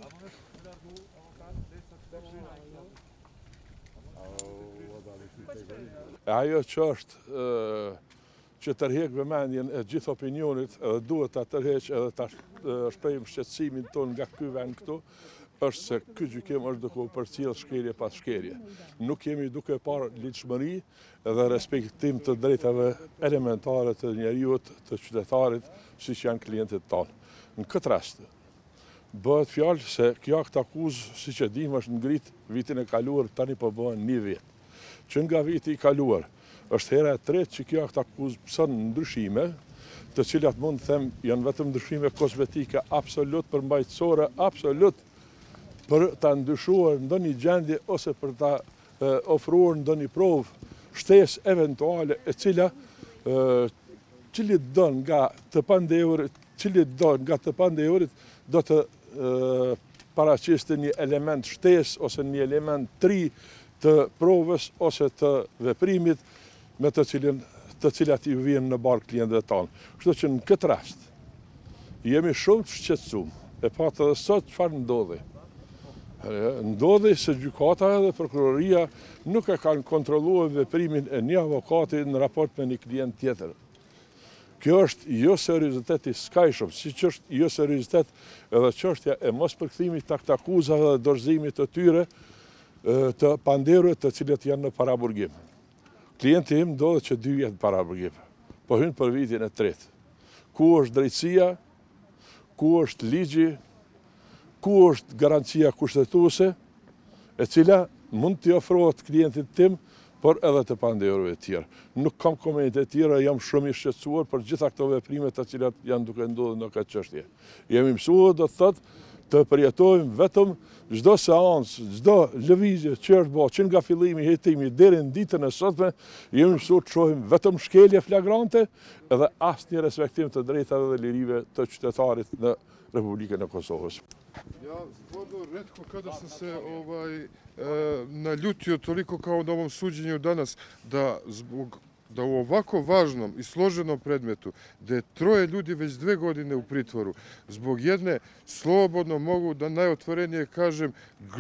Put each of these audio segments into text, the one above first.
Ajo që është që tërheq vëmendjen e gjithë opinionit edhe duhet ta tërheq edhe ta shprehim shqetësimin ton nga ky vend këtu, është se ky gjykim është duke u përcjell shkelje pas shkelje. Nuk jemi duke parë ligjshmëri dhe respektim të drejtave elementare të njeriut, të qytetarit, siç janë klientët tonë. Në këtë rast, bëhet fjalë se kjo akt akuzë, siç e dimë, është ngrit vitin e kaluar, tani po bëhen 1 vit. Që nga viti i kaluar, është hera e tretë që kjo akt akuzë pëson ndryshime, të cilat mund të them janë vetëm ndryshime kozmetike, absolut përmbajtësore, absolut për ta ndryshuar ndonjë gjendje ose për ta ofruar ndonjë provë shtesë eventuale e cila cili do nga të pandehurit do të paraqiste një element shtesë ose një element tri të provës ose të veprimit me të cilat i vijnë në barë klientëve tanë. Kështu që në këtë rast jemi shumë të shqetësuar. E patë edhe sot çfarë ndodhi. Ndodhi se gjykata dhe prokuroria nuk e kanë kontrolluar veprimin e një avokati në raport me një klient tjetër. Kjo është jo seriozitet i skajshëm, siç është jo seriozitet edhe çështja e mospërkthimit të akt akuzave dhe dorëzimit të tyre të pandehurit të cilët janë në paraburgim. Klienti im ndodhet që 2 vjet paraburgim, po hyn për vitin e tretë. Ku është drejtësia, ku është ligji, ku është garancia kushtetuese, e cila mund t'i ofrohet klientit tim, por edhe të pandehurve të tjerë. Nuk kam komente të tjera, jam shumë i shqetësuar për gjitha këto veprime të cilat janë duke ndodhur në këtë çështje. Jemi mësuar, do të thotë, të përjetojmë vetëm çdo seancë, çdo lëvizje që është bërë, që nga fillimi i hetimi deri në ditën e sotme, jemi mësuar të shohim vetëm shkelje flagrante edhe asnjë respektim të drejtave dhe lirive të qytetarit në Republikën e Kosovës. Ja stvarno retko kada sam se naljutio toliko kao na ovom suđenju danas da u ovako važnom i složenom predmetu, gde je 3 ljudi već 2 godine u pritvoru, zbog jedne, slobodno mogu da najotvorenije kažem,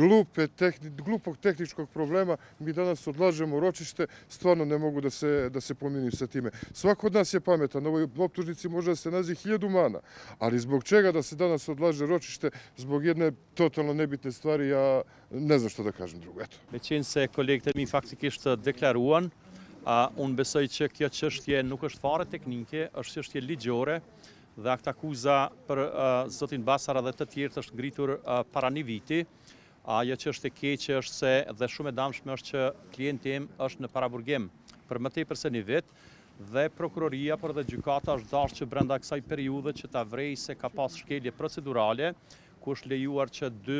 glupog tehničkog problema, mi danas odlažemo ročište, stvarno ne mogu da se pomirim sa time. Svako od nas je pametan, na ovoj optužnici može da se nađe 1000 mana, ali zbog čega da se danas odlaže ročište, zbog jedne totalno nebitne stvari, ja ne znam što da kažem drugo. Eto. Me qenë se kolegët e mi faktikisht deklaruan, unë besoj që kjo çështje nuk është fare teknike, është çështje ligjore dhe akt akuza për zotin Basara dhe të tjerët është ngritur para 1 viti. Ajo që është e keqe është se dhe shumë e damshme është që klienti im është në paraburgim për më tepër se 1 vit dhe prokuroria por dhe gjykata është dashur që brenda kësaj periudhe që ta vrej se ka pas shkelje procedurale ku është lejuar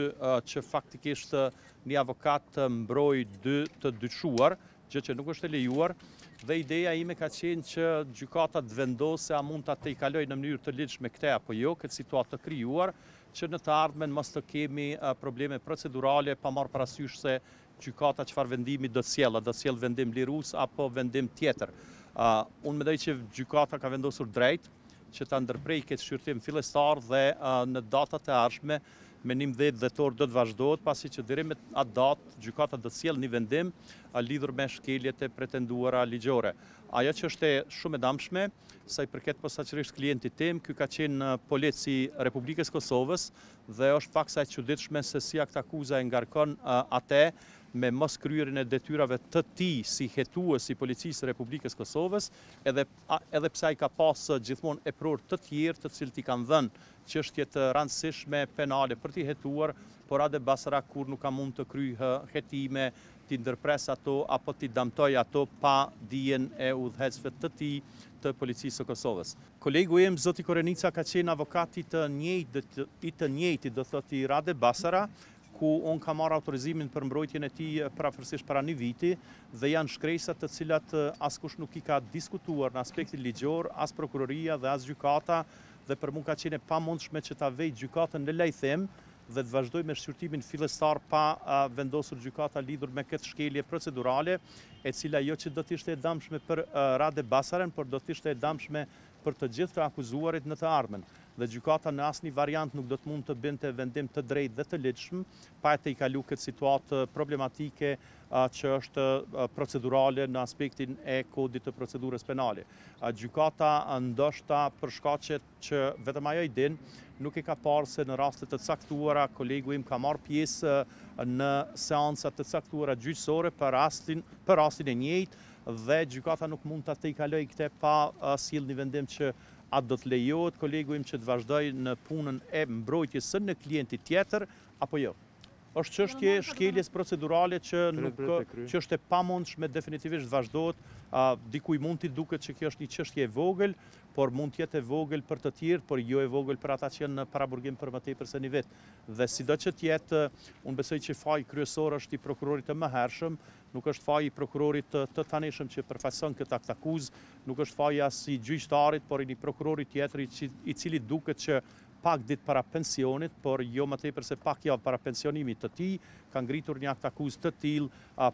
që faktikisht një avokat të mbrojë 2 të dyçuar, gjë që nuk është e lejuar, dhe ideja ime ka qenë që gjykata të vendosë a mund ta tejkaloj në mënyrë të ligjshme këtë apo jo, këtë situatë të krijuar, që në të ardhmen mos të kemi probleme procedurale pa marrë parasysh se gjykata çfarë vendimi do të sjellë, do të sjellë vendim lirues apo vendim tjetër. Unë mendoj që gjykata ka vendosur drejt që ta ndërprej këtë shqyrtim fillestar dhe në datat e ardhshme me 11 dhjetor do të vazhdohet, pasi që deri me atë datë gjykata do të sjellë një vendim lidhur me shkeljet e pretenduara ligjore. Ajo që është shumë e damshme, sa i përket posaçërisht klientit tim, ky ka qenë polici i Republikës Kosovës dhe është paksa e çuditshme se si akt akuza e ngarkon atë me mos kryerjen e detyrave të tij si hetues i policisë së Republikës Kosovës, edhe pse ai ka pas gjithmonë epror të tjerë të cilët i kanë dhënë çështje të rëndësishme penale për t'i hetuar, por Ade Basra kur nuk ka mund të kryejë hetime, t'i ndërpres ato apo t'i damtoj ato pa dijen e udhëheqësve të tij të policisë së Kosovës. Kolegu im zoti Korenica ka qenë avokat i të njëjtit, do thotë i Rade Basara, ku unë ka marrë autorizimin për mbrojtjen e tij parafërsisht para 1 viti dhe janë shkresat të cilat askush nuk i ka diskutuar në aspektin ligjor, as prokuroria dhe as gjykata, dhe për mua ka qenë e pamundshme që ta vej gjykatën në lejthim dhe të vazhdoj me shqyrtimin fillestar pa vendosur gjykata lidhur me këtë shkelje procedurale, e cila jo që do të ishte e damshme për Rade Basaren, por do të ishte e damshme për të gjithë të akuzuarit në të ardhmen. dhe gjykata në asnjë variant nuk do të mund të bënte vendim të drejtë dhe të ligjshëm pa e të i kalu këtë situatë problematike që është procedurale në aspektin e kodit të procedurës penale. Gjykata ndoshta për shkaqe që vetëm ajo i din, nuk e ka parë se në rastet të caktuara kolegu im ka marrë pjesë në seancat të caktuara gjyqësore për rastin e njëjtë dhe gjykata nuk mund të i kaloj këte pa sjellë një vendim që atë do të lejohet kolegu im që të vazhdoj në punën e mbrojtjes së në klientit tjetër apo jo. Është çështje shkeljes procedurale që është e pamundshme definitivisht vazhdohet. Dikuj mund t'i duket që kjo është një çështje e vogël, por mund të jetë e vogël për të tjerë, por jo e vogël për ata që janë në paraburgim për më tepër se një vit. Dhe sido që të jetë, unë besoj që faji kryesor është i prokurorit të mëhershëm, nuk është faji i prokurorit të tanishëm që përfaqëson këtë aktakuz, nuk është faji as i gjyqtarit, por i një prokurorit tjetër i cili duket që pak ditë para pensionit, por jo më tepër se pak javë para pensionimit të tij, ka ngritur një aktakuzë të tillë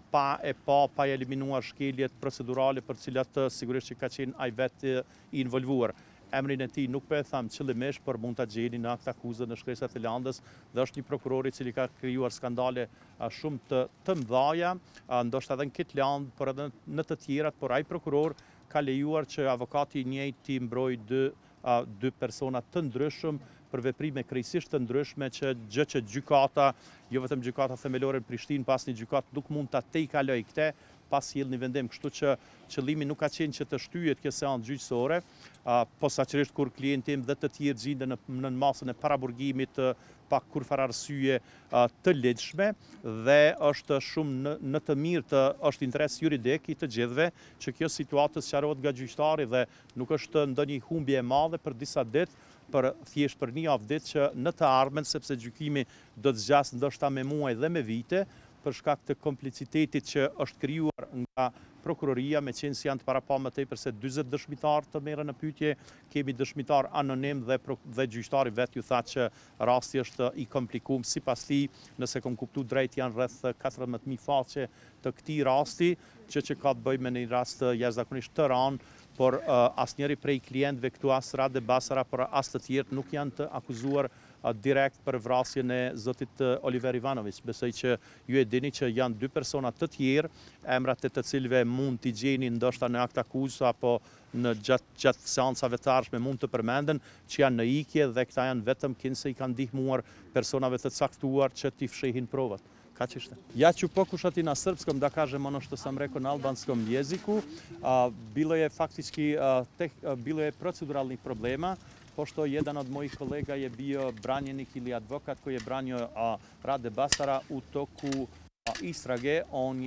pa eliminuar shkeljet procedurale për cilat sigurisht që ka qenë ai vetë i involvuar. Emrin e tij nuk po e tham qëllimisht, por mund ta gjeni në aktakuzën në shkresat e landës dhe është një prokuror i cili ka krijuar skandale shumë të mëdha, ndoshta edhe në këtë land, por edhe në të tjerat, por ai prokuror ka lejuar që avokati i njëjtë t'i mbrojë dy persona të ndryshëm për veprime krejtësisht të ndryshme gjë që gjykata, jo vetëm gjykata themelore në Prishtinë, pas një gjykatë nuk mund ta tejkaloj këtë pas sjell një vendim, kështu që qëllimi nuk ka qenë që të shtyhet kjo seancë gjyqësore, posaçërisht kur klienti im dhe të tjerë gjenden në masën e paraburgimit pa kurfar arsye të ligjshme dhe është shumë në të mirë është interes juridik i të gjithëve që kjo situatë sqarohet nga gjyqtari dhe nuk është ndonjë humbje e madhe për disa ditë, thjesht për një javë ditë që në të ardhmen, sepse gjykimi do të zgjasë ndoshta me muaj dhe me vite, për shkak të komplicitetit që është krijuar nga prokuroria, me qenë si janë të parapam më tepër se 40 dëshmitar të merren në pyetje, kemi dëshmitar anonim dhe gjyqtari vetë ju tha që rasti është i komplikuar, sipas tij, nëse kam kuptuar drejt janë rreth 14.000 faqe të këtij rasti, që ka të bëjë me një rast jashtëzakonisht të rënd, por asnjëri prej klientëve këtu as Rade Basara, por as të tjerë nuk janë të akuzuar direkt për vrasjen e zotit Oliver Ivanović. Besoj që ju e dini që janë dy persona të tjerë, emrat e të cilëve mund t'i gjeni ndoshta në aktakuzë apo në gjatë seancave të ardhshme mund të përmenden që janë në ikje dhe këta janë vetëm kinse i kanë ndihmuar personave të caktuar që t'i fshehin provat. Kaq ishte. Ja ću pokušati na srpskom da kažem ono što sam rekao na albanskom jeziku. Bilo je faktički bilo je proceduralnih problema, pošto jedan od mojih kolega je bio branjenik ili advokat koji je branio Rade Basara u toku istrage.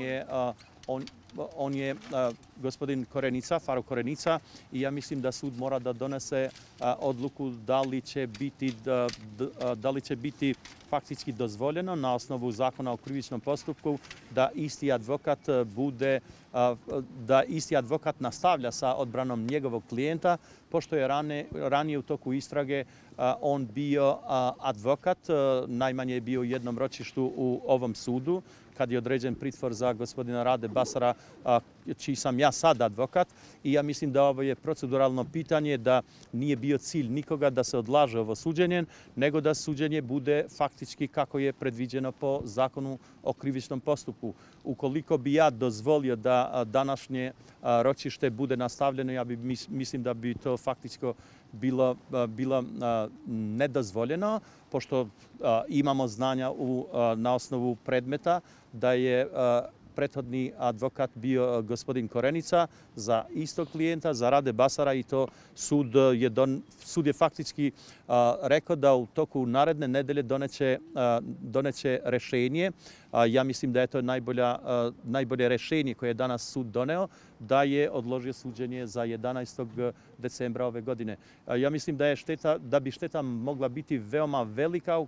On je gospodin Korenica, Faro Korenica, i ja mislim da sud mora da donese odluku da li će biti faktički dozvoljeno na osnovu zakona o krivičnom postupku da isti advokat nastavlja sa odbranom njegovog klijenta, pošto je ranije u toku istrage on bio advokat, najmanje je bio u jednom ročištu u ovom sudu, kad je određen pritvor za gospodina Rade Basara, čiji sam ja sad advokat, i ja mislim da ovo je proceduralno pitanje, da nije bio cilj nikoga da se odlaže ovo suđenje, nego da suđenje bude faktički kako je predviđeno po zakonu o krivičnom postupku. Ukoliko bi ja dozvolio da današnje ročište bude nastavljeno, ja mislim da bi to faktički bilo nedozvoljeno, pošto imamo znanja na osnovu predmeta da je prethodni advokat bio gospodin Korenica za istog klijenta, za Rade Basara, i to sud je faktički rekao da u toku naredne nedelje doneće rešenje. Ja mislim da je to najbolje rešenje koje je danas sud doneo, da je odložio suđenje za 11. decembra ove godine. Ja mislim da bi šteta mogla biti veoma velika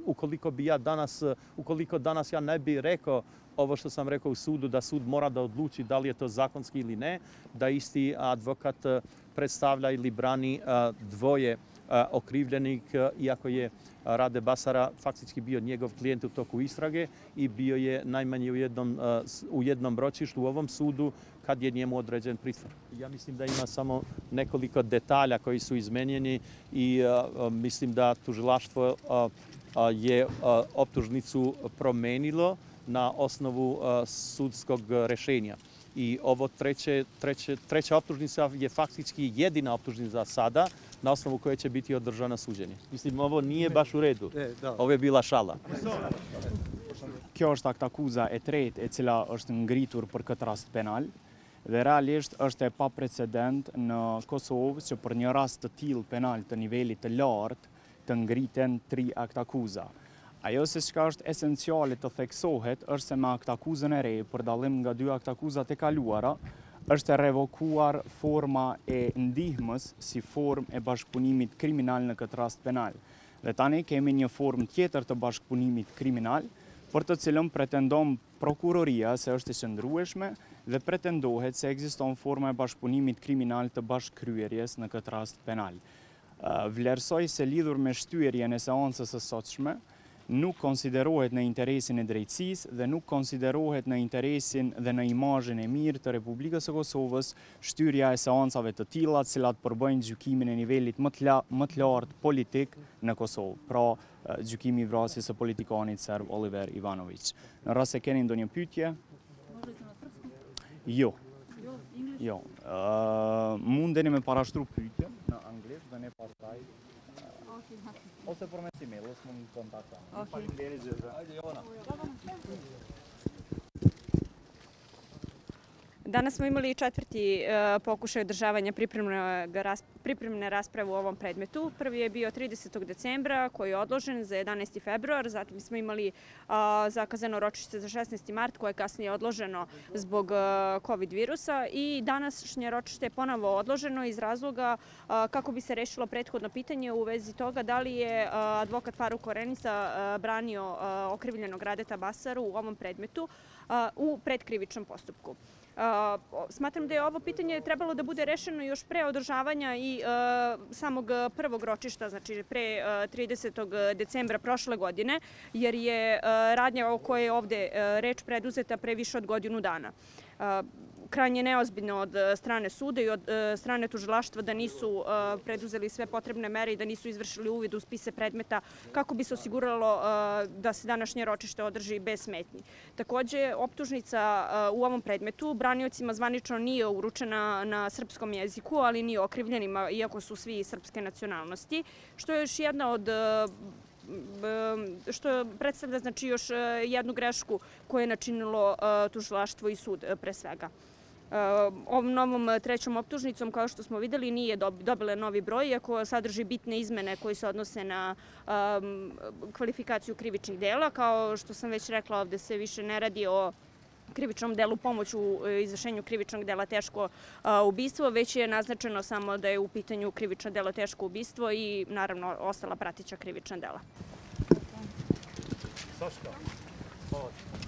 ukoliko danas ja ne bi rekao ovo što sam rekao u sudu, da sud mora da odluči da li je to zakonski ili ne, da isti advokat predstavlja ili brani dvoje okrivljenik, iako je Rade Basara faktički bio njegov klijent u toku istrage i bio je najmanje u jednom ročištu u ovom sudu kad je njemu određen pritvor. Ja mislim da ima samo nekoliko detalja koji su izmenjeni i mislim da tužilaštvo je optužnicu promenilo na osnovu sudskog rešenja. I ovo treća optužnica je faktički jedina optužnica sada na osnovu koje će biti održano suđenje. Mislim, ovo nije baš u redu. Ovo je bila šala. Kjo është aktakuza e tretë e cila është ngritur për këtë rast penal dhe realisht është e paprecedent në Kosovë që për një rast të tillë penal të nivelit të lartë të ngriten 3 aktakuza. Ajo se çka është esenciale të theksohet është se me aktakuzën e re, për dallim nga 2 aktakuzat e kaluara, është revokuar forma e ndihmës si formë e bashkëpunimit kriminal në këtë rast penal. Dhe tani kemi një formë tjetër të bashkëpunimit kriminal, për të cilën pretendon prokuroria se është e qëndrueshme dhe pretendohet se ekziston forma e bashkëpunimit kriminal të bashkëkryerjes në këtë rast penal. Vlerësoj se lidhur me shtyerjen e seancës së sotshme, nuk konsiderohet në interesin e drejtësisë dhe nuk konsiderohet në interesin dhe në imazhin e mirë të Republikës së Kosovës shtyrja e seancave të tilla, të cilat përbëjnë gjykimin e nivelit më të lartë politik në Kosovë. Pra, gjykimi i vrasjes së politikanit serb Oliver Ivanović. Në rast se keni ndonjë pyetje? Jo. Jo. Mundeni me parashtru pyetje në anglisht dhe ne pastaj ose për email, ose mund të kontaktoni. Faleminderit gjithë. Hajde Jovana. Danas smo imali 4. pokušaj održavanja pripremne rasprave u ovom predmetu. Prvi je bio 30. decembra koji je odložen za 11. februar. Zatim smo imali zakazano ročište za 16. mart koje je kasnije odloženo zbog COVID virusa i današnje ročište je ponovo odloženo iz razloga kako bi se rešilo prethodno pitanje u vezi toga da li je advokat Faruk Korenica branio okrivljenog Radeta Basaru u ovom predmetu u predkrivičnom postupku. Smatram da je ovo pitanje trebalo da bude rešeno još pre održavanja i samog prvog ročišta, znači pre 30. decembra prošle godine, jer je radnja o kojoj je ovde reč preduzeta pre više od godinu dana. Krajnje neozbiljno od strane suda i od strane tužilaštva da nisu preduzeli sve potrebne mere i da nisu izvršili uvid u spise predmeta kako bi se osiguralo da se današnje ročište održi bez smetnji. Takođe, optužnica u ovom predmetu braniocima zvanično nije uručena na srpskom jeziku, ali ni okrivljenima, iako su svi srpske nacionalnosti, što je još jedna od što predstavlja znači još jednu grešku koju je načinilo tužilaštvo i sud pre svega. Ovom novom trećom optužnicom, kao što smo videli, nije dobila novi broj, iako sadrži bitne izmene koje se odnose na kvalifikaciju krivičnih dela. Kao što sam već rekla, ovde se više ne radi o krivičnom delu pomoć u izvršenju krivičnog dela teško ubistvo, već je naznačeno samo da je u pitanju krivično delo teško ubistvo i naravno ostala prateća krivična dela. Saška.